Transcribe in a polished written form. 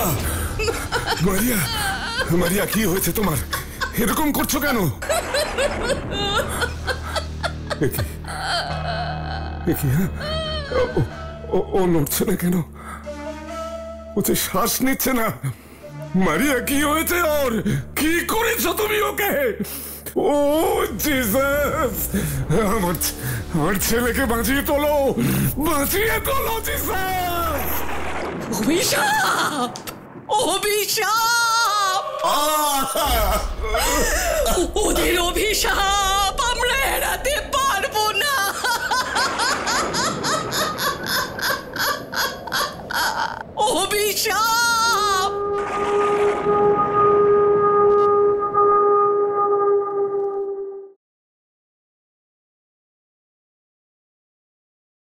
মারিয়া, মারিয়া কি হয়েছে তোমার? এরকম করছো কেন? ও নড়ছে না কেন? ও যে শ্বাস নিচ্ছে না। মারিয়া কি হয়েছে ওর? কি করেছো তুমি ওকে? ও জিসাস, আমার ছেলেকে বাঁচিয়ে তোলো, বাঁচিয়ে তোলো জিসাস। অভিশাপ, অভিশাপ, ওদের অভিশাপ আমরা এড়াতে পারবো না। অভিশাপ।